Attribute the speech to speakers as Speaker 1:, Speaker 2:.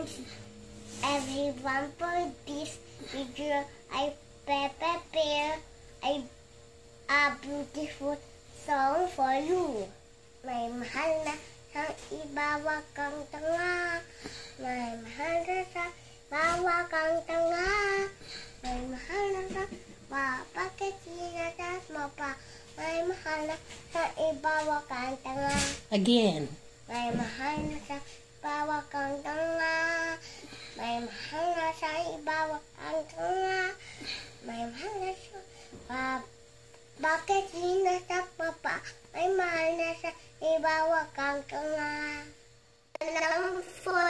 Speaker 1: everyone for this video. I prepare a beautiful song for you. May mahal na sa iba, wag kang tanga. May mahal na sa iba, wag kang tanga. May mahal na sa iba, bakit sinatas mo pa? May mahal na sa iba, wag kang tanga.
Speaker 2: Again.
Speaker 1: May mahal na sa iba, wag kang tanga. May mahal na sa iba, wag kang tanga. May mahal na sa iba, bakit sinatas mo pa? May mahal na sa iba, wag kang tanga. Alam for